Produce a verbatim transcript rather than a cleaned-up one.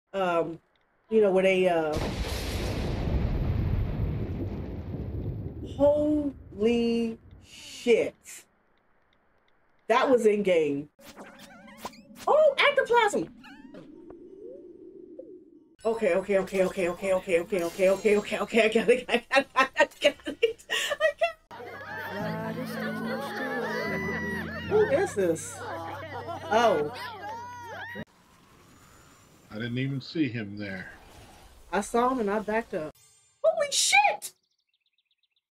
Um, you know, where they uh holy shit. That was in game. Oh, ectoplasm. Okay, okay, okay, okay, okay, okay, okay, okay, okay, okay, okay. I got it. I got it. I got it. I got it. Who is this? Oh, I didn't even see him there. I saw him and I backed up.